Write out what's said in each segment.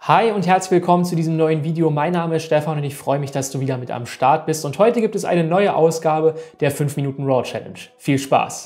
Hi und herzlich willkommen zu diesem neuen Video. Mein Name ist Stefan und ich freue mich, dass du wieder mit am Start bist. Und heute gibt es eine neue Ausgabe der 5 Minuten Raw Challenge. Viel Spaß!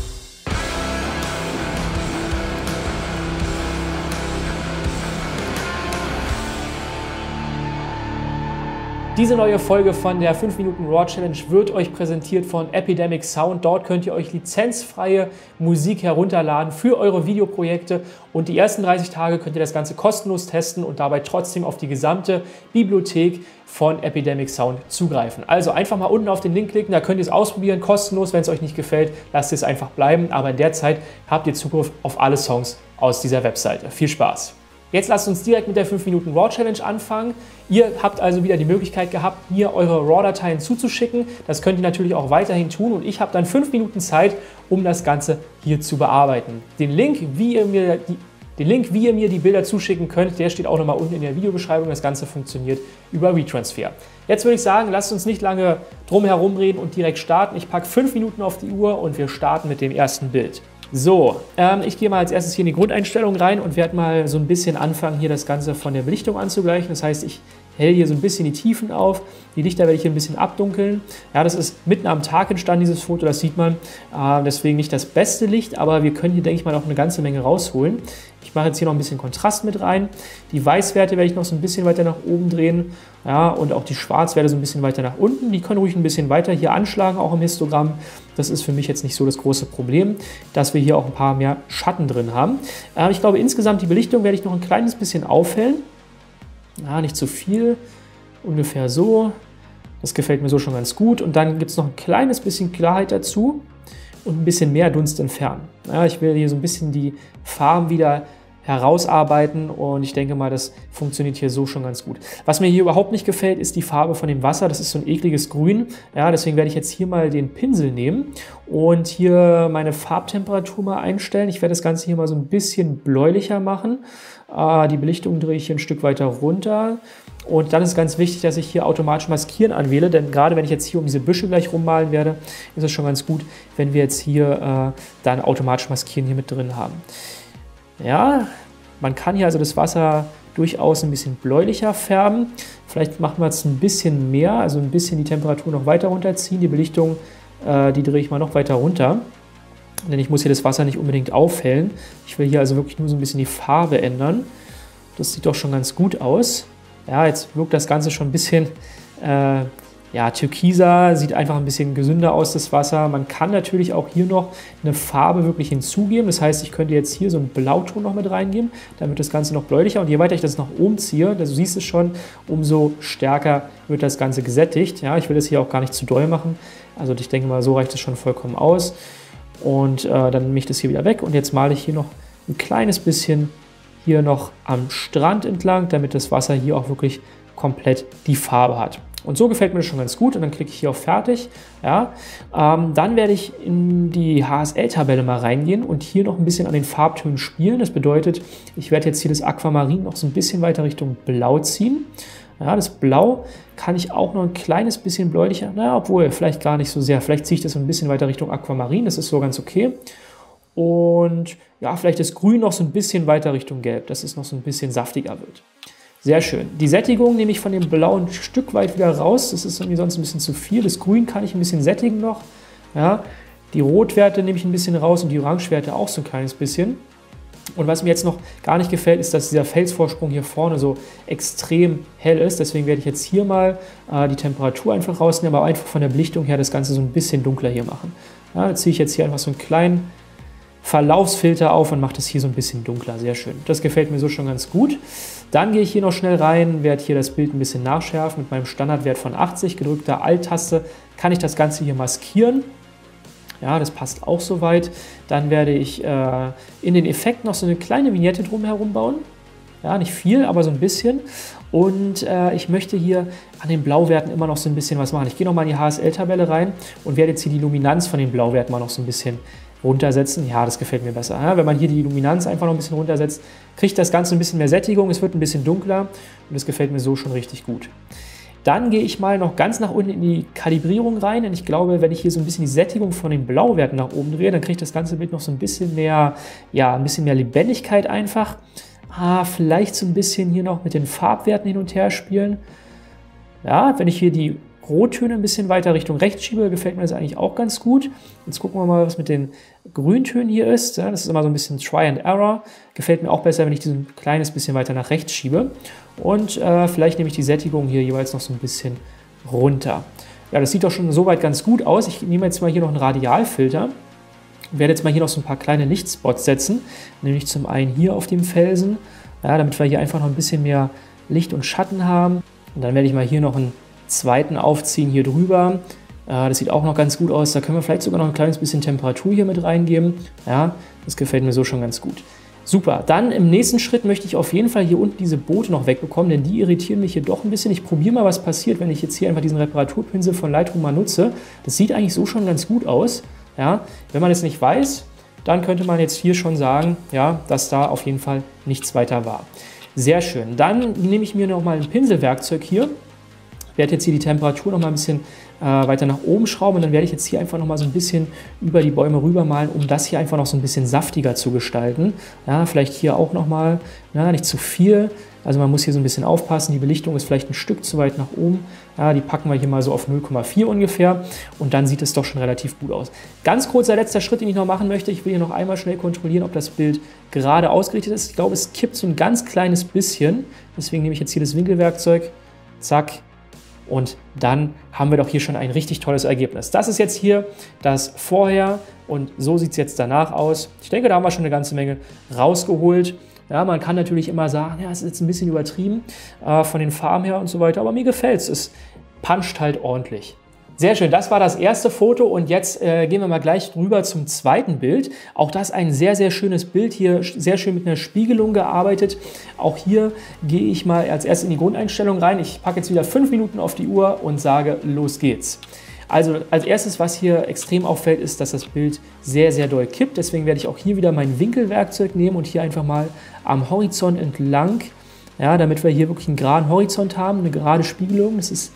Diese neue Folge von der 5 Minuten Raw Challenge wird euch präsentiert von Epidemic Sound. Dort könnt ihr euch lizenzfreie Musik herunterladen für eure Videoprojekte und die ersten 30 Tage könnt ihr das Ganze kostenlos testen und dabei trotzdem auf die gesamte Bibliothek von Epidemic Sound zugreifen. Also einfach mal unten auf den Link klicken, da könnt ihr es ausprobieren, kostenlos. Wenn es euch nicht gefällt, lasst es einfach bleiben, aber in der Zeit habt ihr Zugriff auf alle Songs aus dieser Webseite. Viel Spaß! Jetzt lasst uns direkt mit der 5 Minuten Raw Challenge anfangen. Ihr habt also wieder die Möglichkeit gehabt, mir eure RAW-Dateien zuzuschicken. Das könnt ihr natürlich auch weiterhin tun und ich habe dann 5 Minuten Zeit, um das Ganze hier zu bearbeiten. Den Link, wie ihr mir die Bilder zuschicken könnt, der steht auch nochmal unten in der Videobeschreibung. Das Ganze funktioniert über WeTransfer. Jetzt würde ich sagen, lasst uns nicht lange drum herum reden und direkt starten. Ich packe 5 Minuten auf die Uhr und wir starten mit dem ersten Bild. So, ich gehe mal als erstes hier in die Grundeinstellung rein und werde mal so ein bisschen anfangen, hier das Ganze von der Belichtung anzugleichen. Das heißt, ich helle hier so ein bisschen die Tiefen auf. Die Lichter werde ich hier ein bisschen abdunkeln. Ja, das ist mitten am Tag entstanden, dieses Foto, das sieht man. Deswegen nicht das beste Licht, aber wir können hier, denke ich mal, auch eine ganze Menge rausholen. Ich mache jetzt hier noch ein bisschen Kontrast mit rein. Die Weißwerte werde ich noch so ein bisschen weiter nach oben drehen. Ja, und auch die Schwarzwerte so ein bisschen weiter nach unten. Die können ruhig ein bisschen weiter hier anschlagen, auch im Histogramm. Das ist für mich jetzt nicht so das große Problem, dass wir hier auch ein paar mehr Schatten drin haben. Ich glaube, insgesamt die Belichtung werde ich noch ein kleines bisschen aufhellen. Ja, nicht zu viel, ungefähr so. Das gefällt mir so schon ganz gut. Und dann gibt es noch ein kleines bisschen Klarheit dazu und ein bisschen mehr Dunst entfernen. Ja, ich will hier so ein bisschen die Farben wieder herausarbeiten und ich denke mal, das funktioniert hier so schon ganz gut. Was mir hier überhaupt nicht gefällt, ist die Farbe von dem Wasser. Das ist so ein ekliges Grün. Ja, deswegen werde ich jetzt hier mal den Pinsel nehmen und hier meine Farbtemperatur mal einstellen. Ich werde das Ganze hier mal so ein bisschen bläulicher machen. Die Belichtung drehe ich hier ein Stück weiter runter. Und dann ist ganz wichtig, dass ich hier automatisch Maskieren anwähle, denn gerade wenn ich jetzt hier um diese Büsche gleich rummalen werde, ist es schon ganz gut, wenn wir jetzt hier dann automatisch Maskieren hier mit drin haben. Ja, man kann hier also das Wasser durchaus ein bisschen bläulicher färben. Vielleicht machen wir jetzt ein bisschen mehr, also ein bisschen die Temperatur noch weiter runterziehen. Die Belichtung, die drehe ich mal noch weiter runter, denn ich muss hier das Wasser nicht unbedingt aufhellen. Ich will hier also wirklich nur so ein bisschen die Farbe ändern. Das sieht doch schon ganz gut aus. Ja, jetzt wirkt das Ganze schon ein bisschen türkiser, sieht einfach ein bisschen gesünder aus, das Wasser. Man kann natürlich auch hier noch eine Farbe wirklich hinzugeben. Das heißt, ich könnte jetzt hier so einen Blauton noch mit reingeben, dann wird das Ganze noch bläulicher. Und je weiter ich das nach oben ziehe, du siehst es schon, umso stärker wird das Ganze gesättigt. Ja, ich will das hier auch gar nicht zu doll machen. Also ich denke mal, so reicht es schon vollkommen aus. Und dann nehme ich das hier wieder weg. Und jetzt male ich hier noch ein kleines bisschen hier noch am Strand entlang, damit das Wasser hier auch wirklich komplett die Farbe hat. Und so gefällt mir das schon ganz gut und dann klicke ich hier auf Fertig. Ja. Dann werde ich in die HSL-Tabelle mal reingehen und hier noch ein bisschen an den Farbtönen spielen. Das bedeutet, ich werde jetzt hier das Aquamarin noch so ein bisschen weiter Richtung Blau ziehen. Ja, das Blau kann ich auch noch ein kleines bisschen bläulicher, obwohl vielleicht gar nicht so sehr. Vielleicht ziehe ich das so ein bisschen weiter Richtung Aquamarin, das ist so ganz okay. Und ja, vielleicht das Grün noch so ein bisschen weiter Richtung Gelb, dass es noch so ein bisschen saftiger wird. Sehr schön. Die Sättigung nehme ich von dem Blau ein Stück weit wieder raus. Das ist irgendwie sonst ein bisschen zu viel. Das Grün kann ich ein bisschen sättigen noch. Ja, die Rotwerte nehme ich ein bisschen raus und die Orangewerte auch so ein kleines bisschen. Und was mir jetzt noch gar nicht gefällt, ist, dass dieser Felsvorsprung hier vorne so extrem hell ist. Deswegen werde ich jetzt hier mal die Temperatur einfach rausnehmen, aber einfach von der Belichtung her das Ganze so ein bisschen dunkler hier machen. Ja, da ziehe ich jetzt hier einfach so einen kleinen Verlaufsfilter auf und mache das hier so ein bisschen dunkler. Sehr schön. Das gefällt mir so schon ganz gut. Dann gehe ich hier noch schnell rein, werde hier das Bild ein bisschen nachschärfen. Mit meinem Standardwert von 80, gedrückter Alt-Taste, kann ich das Ganze hier maskieren. Ja, das passt auch soweit. Dann werde ich in den Effekt noch so eine kleine Vignette drumherum bauen. Ja, nicht viel, aber so ein bisschen. Und ich möchte hier an den Blauwerten immer noch so ein bisschen was machen. Ich gehe nochmal in die HSL-Tabelle rein und werde jetzt hier die Luminanz von den Blauwerten mal noch so ein bisschen runtersetzen. Ja, das gefällt mir besser. Ja, wenn man hier die Luminanz einfach noch ein bisschen runtersetzt, kriegt das Ganze ein bisschen mehr Sättigung, es wird ein bisschen dunkler und das gefällt mir so schon richtig gut. Dann gehe ich mal noch ganz nach unten in die Kalibrierung rein, denn ich glaube, wenn ich hier so ein bisschen die Sättigung von den Blauwerten nach oben drehe, dann kriegt das ganze Bild noch so ein bisschen mehr, ja, ein bisschen mehr Lebendigkeit einfach. Vielleicht so ein bisschen hier noch mit den Farbwerten hin und her spielen. Ja, wenn ich hier die Rottöne ein bisschen weiter Richtung rechts schiebe, gefällt mir das eigentlich auch ganz gut. Jetzt gucken wir mal, was mit den Grüntönen hier ist. Ja, das ist immer so ein bisschen Try and Error. Gefällt mir auch besser, wenn ich diesen kleines bisschen weiter nach rechts schiebe. Und vielleicht nehme ich die Sättigung hier jeweils noch so ein bisschen runter. Ja, das sieht doch schon soweit ganz gut aus. Ich nehme jetzt mal hier noch einen Radialfilter. Ich werde jetzt mal hier noch so ein paar kleine Lichtspots setzen. Nämlich zum einen hier auf dem Felsen, ja, damit wir hier einfach noch ein bisschen mehr Licht und Schatten haben. Und dann werde ich mal hier noch einen zweiten aufziehen hier drüber. Das sieht auch noch ganz gut aus. Da können wir vielleicht sogar noch ein kleines bisschen Temperatur hier mit reingeben. Ja, das gefällt mir so schon ganz gut. Super, dann im nächsten Schritt möchte ich auf jeden Fall hier unten diese Boote noch wegbekommen, denn die irritieren mich hier doch ein bisschen. Ich probiere mal, was passiert, wenn ich jetzt hier einfach diesen Reparaturpinsel von Lightroom mal nutze. Das sieht eigentlich so schon ganz gut aus. Ja, wenn man es nicht weiß, dann könnte man jetzt hier schon sagen, ja, dass da auf jeden Fall nichts weiter war. Sehr schön. Dann nehme ich mir noch mal ein Pinselwerkzeug hier. Werde jetzt hier die Temperatur noch mal ein bisschen weiter nach oben schrauben und dann werde ich jetzt hier einfach noch mal so ein bisschen über die Bäume rüber malen, um das hier einfach noch so ein bisschen saftiger zu gestalten. Ja, vielleicht hier auch noch mal, nicht zu viel. Also man muss hier so ein bisschen aufpassen. Die Belichtung ist vielleicht ein Stück zu weit nach oben. Ja, die packen wir hier mal so auf 0,4 ungefähr und dann sieht es doch schon relativ gut aus. Ganz kurzer letzter Schritt, den ich noch machen möchte. Ich will hier noch einmal schnell kontrollieren, ob das Bild gerade ausgerichtet ist. Ich glaube, es kippt so ein ganz kleines bisschen. Deswegen nehme ich jetzt hier das Winkelwerkzeug. Zack. Und dann haben wir doch hier schon ein richtig tolles Ergebnis. Das ist jetzt hier das Vorher und so sieht es jetzt danach aus. Ich denke, da haben wir schon eine ganze Menge rausgeholt. Ja, man kann natürlich immer sagen, ja, es ist jetzt ein bisschen übertrieben von den Farben her und so weiter, aber mir gefällt es. Es puncht halt ordentlich. Sehr schön, das war das erste Foto und jetzt gehen wir mal gleich rüber zum zweiten Bild. Auch das ein sehr, sehr schönes Bild hier, sehr schön mit einer Spiegelung gearbeitet. Auch hier gehe ich mal als erstes in die Grundeinstellung rein. Ich packe jetzt wieder 5 Minuten auf die Uhr und sage, los geht's. Also als erstes, was hier extrem auffällt, ist, dass das Bild sehr, sehr doll kippt. Deswegen werde ich auch hier wieder mein Winkelwerkzeug nehmen und hier einfach mal am Horizont entlang, ja, damit wir hier wirklich einen geraden Horizont haben, eine gerade Spiegelung. Das ist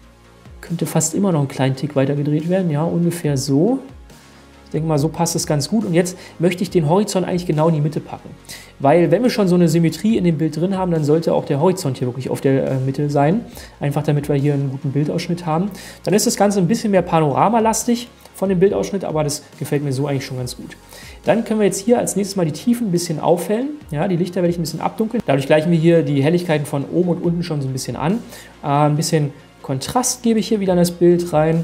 könnte fast immer noch einen kleinen Tick weiter gedreht werden, ja, ungefähr so. Ich denke mal, so passt es ganz gut. Und jetzt möchte ich den Horizont eigentlich genau in die Mitte packen. Weil wenn wir schon so eine Symmetrie in dem Bild drin haben, dann sollte auch der Horizont hier wirklich auf der Mitte sein. Einfach damit wir hier einen guten Bildausschnitt haben. Dann ist das Ganze ein bisschen mehr panoramalastig von dem Bildausschnitt, aber das gefällt mir so eigentlich schon ganz gut. Dann können wir jetzt hier als nächstes mal die Tiefen ein bisschen aufhellen. Ja, die Lichter werde ich ein bisschen abdunkeln. Dadurch gleichen wir hier die Helligkeiten von oben und unten schon so ein bisschen an. Ein bisschen Kontrast gebe ich hier wieder in das Bild rein.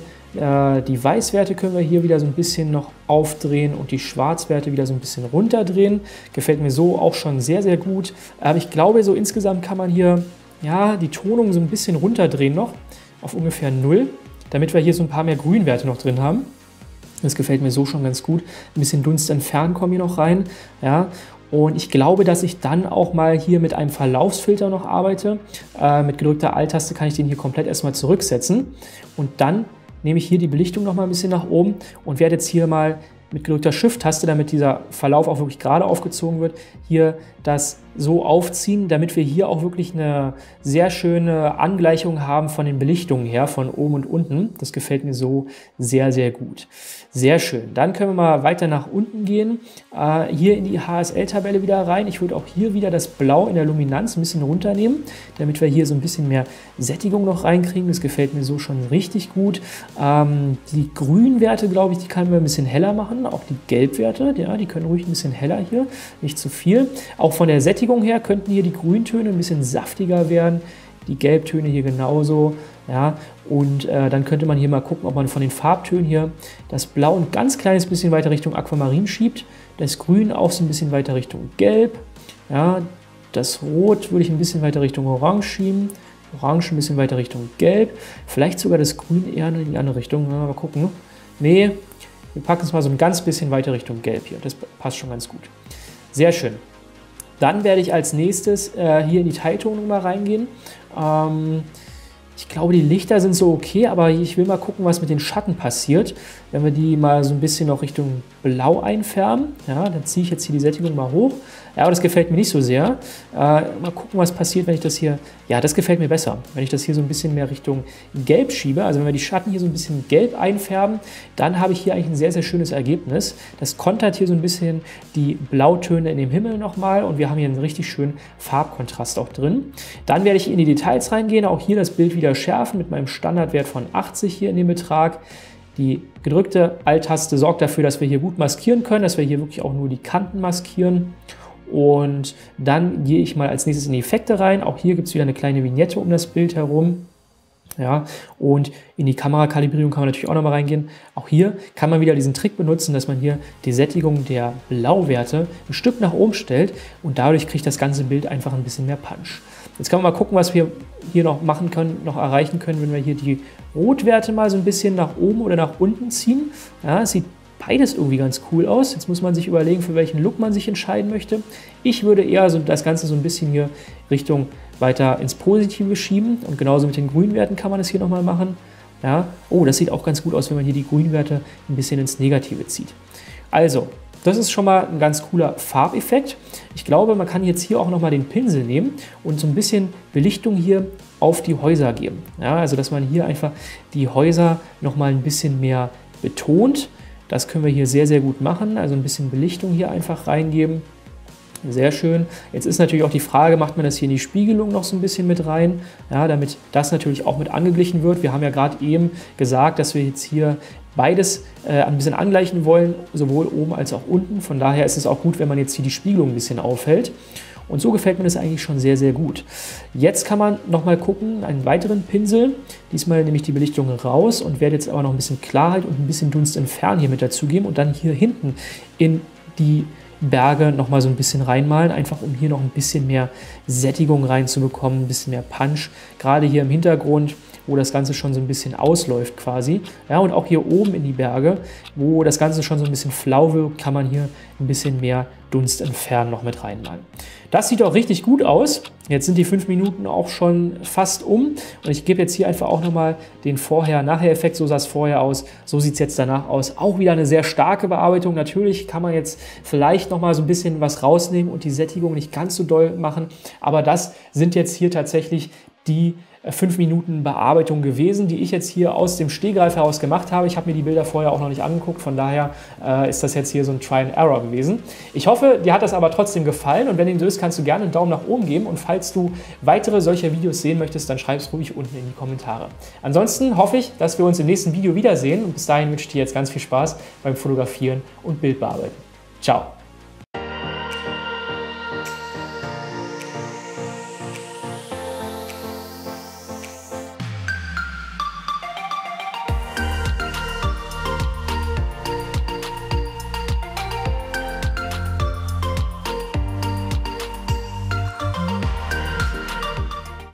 Die Weißwerte können wir hier wieder so ein bisschen noch aufdrehen und die Schwarzwerte wieder so ein bisschen runterdrehen. Gefällt mir so auch schon sehr, sehr gut. Ich glaube, so insgesamt kann man hier ja, die Tonung so ein bisschen runterdrehen noch auf ungefähr 0, damit wir hier so ein paar mehr Grünwerte noch drin haben. Das gefällt mir so schon ganz gut. Ein bisschen Dunst entfernen kommen hier noch rein. Ja. Und ich glaube, dass ich dann auch mal hier mit einem Verlaufsfilter noch arbeite. Mit gedrückter Alt-Taste kann ich den hier komplett erstmal zurücksetzen. Und dann nehme ich hier die Belichtung noch mal ein bisschen nach oben und werde jetzt hier mal mit gedrückter Shift-Taste, damit dieser Verlauf auch wirklich gerade aufgezogen wird, hier das so aufziehen, damit wir hier auch wirklich eine sehr schöne Angleichung haben von den Belichtungen her, von oben und unten. Das gefällt mir so sehr, sehr gut. Sehr schön. Dann können wir mal weiter nach unten gehen. Hier in die HSL-Tabelle wieder rein. Ich würde auch hier wieder das Blau in der Luminanz ein bisschen runternehmen, damit wir hier so ein bisschen mehr Sättigung noch reinkriegen. Das gefällt mir so schon richtig gut. Die Grünwerte, glaube ich, die können wir ein bisschen heller machen. Auch die Gelbwerte, ja, die können ruhig ein bisschen heller hier, nicht zu viel. Auch von der Sättigung her könnten hier die Grüntöne ein bisschen saftiger werden, die Gelbtöne hier genauso. Ja, und dann könnte man hier mal gucken, ob man von den Farbtönen hier das Blau ein ganz kleines bisschen weiter Richtung Aquamarin schiebt, das Grün auch so ein bisschen weiter Richtung Gelb. Ja, das Rot würde ich ein bisschen weiter Richtung Orange schieben, Orange ein bisschen weiter Richtung Gelb, vielleicht sogar das Grün eher in die andere Richtung. Ja, mal gucken. Nee, wir packen es mal so ein ganz bisschen weiter Richtung Gelb hier. Das passt schon ganz gut. Sehr schön. Dann werde ich als nächstes hier in die Teiltonung mal reingehen. Ich glaube, die Lichter sind so okay, aber ich will mal gucken, was mit den Schatten passiert. Wenn wir die mal so ein bisschen noch Richtung Blau einfärben, ja, dann ziehe ich jetzt hier die Sättigung mal hoch. Ja, aber das gefällt mir nicht so sehr. Mal gucken, was passiert, wenn ich das hier... Ja, das gefällt mir besser. Wenn ich das hier so ein bisschen mehr Richtung Gelb schiebe, also wenn wir die Schatten hier so ein bisschen gelb einfärben, dann habe ich hier eigentlich ein sehr, sehr schönes Ergebnis. Das kontert hier so ein bisschen die Blautöne in dem Himmel nochmal und wir haben hier einen richtig schönen Farbkontrast auch drin. Dann werde ich in die Details reingehen, auch hier das Bild wieder schärfen mit meinem Standardwert von 80 hier in dem Betrag. Die gedrückte Alt-Taste sorgt dafür, dass wir hier gut maskieren können, dass wir hier wirklich auch nur die Kanten maskieren. Und dann gehe ich mal als nächstes in die Effekte rein. Auch hier gibt es wieder eine kleine Vignette um das Bild herum. Ja, und in die Kamerakalibrierung kann man natürlich auch nochmal reingehen. Auch hier kann man wieder diesen Trick benutzen, dass man hier die Sättigung der Blauwerte ein Stück nach oben stellt und dadurch kriegt das ganze Bild einfach ein bisschen mehr Punch. Jetzt kann man mal gucken, was wir hier noch machen können, noch erreichen können, wenn wir hier die Rotwerte mal so ein bisschen nach oben oder nach unten ziehen. Ja, es sieht beides irgendwie ganz cool aus. Jetzt muss man sich überlegen, für welchen Look man sich entscheiden möchte. Ich würde eher so das Ganze so ein bisschen hier Richtung weiter ins Positive schieben und genauso mit den Grünwerten kann man das hier nochmal machen. Ja. Oh, das sieht auch ganz gut aus, wenn man hier die Grünwerte ein bisschen ins Negative zieht. Also, das ist schon mal ein ganz cooler Farbeffekt. Ich glaube, man kann jetzt hier auch nochmal den Pinsel nehmen und so ein bisschen Belichtung hier auf die Häuser geben. Ja, also, dass man hier einfach die Häuser nochmal ein bisschen mehr betont. Das können wir hier sehr, sehr gut machen. Also ein bisschen Belichtung hier einfach reingeben. Sehr schön. Jetzt ist natürlich auch die Frage, macht man das hier in die Spiegelung noch so ein bisschen mit rein, ja, damit das natürlich auch mit angeglichen wird. Wir haben ja gerade eben gesagt, dass wir jetzt hier beides ein bisschen angleichen wollen, sowohl oben als auch unten. Von daher ist es auch gut, wenn man jetzt hier die Spiegelung ein bisschen aufhält. Und so gefällt mir das eigentlich schon sehr, sehr gut. Jetzt kann man nochmal gucken, einen weiteren Pinsel. Diesmal nehme ich die Belichtung raus und werde jetzt aber noch ein bisschen Klarheit und ein bisschen Dunst entfernen hier mit dazugeben und dann hier hinten in die Berge nochmal so ein bisschen reinmalen, einfach um hier noch ein bisschen mehr Sättigung reinzubekommen, ein bisschen mehr Punch, gerade hier im Hintergrund, wo das Ganze schon so ein bisschen ausläuft quasi. Ja, und auch hier oben in die Berge, wo das Ganze schon so ein bisschen flau wirkt, kann man hier ein bisschen mehr Dunst entfernen noch mit reinmalen. Das sieht auch richtig gut aus. Jetzt sind die 5 Minuten auch schon fast um und ich gebe jetzt hier einfach auch nochmal den Vorher-Nachher-Effekt. So sah es vorher aus, so sieht es jetzt danach aus. Auch wieder eine sehr starke Bearbeitung. Natürlich kann man jetzt vielleicht nochmal so ein bisschen was rausnehmen und die Sättigung nicht ganz so doll machen, aber das sind jetzt hier tatsächlich die 5 Minuten Bearbeitung gewesen, die ich jetzt hier aus dem Stegreif heraus gemacht habe. Ich habe mir die Bilder vorher auch noch nicht angeguckt, von daher ist das jetzt hier so ein Try and Error gewesen. Ich hoffe, dir hat das aber trotzdem gefallen und wenn dem so ist, kannst du gerne einen Daumen nach oben geben und falls du weitere solcher Videos sehen möchtest, dann schreib es ruhig unten in die Kommentare. Ansonsten hoffe ich, dass wir uns im nächsten Video wiedersehen und bis dahin wünsche ich dir jetzt ganz viel Spaß beim Fotografieren und Bildbearbeiten. Ciao!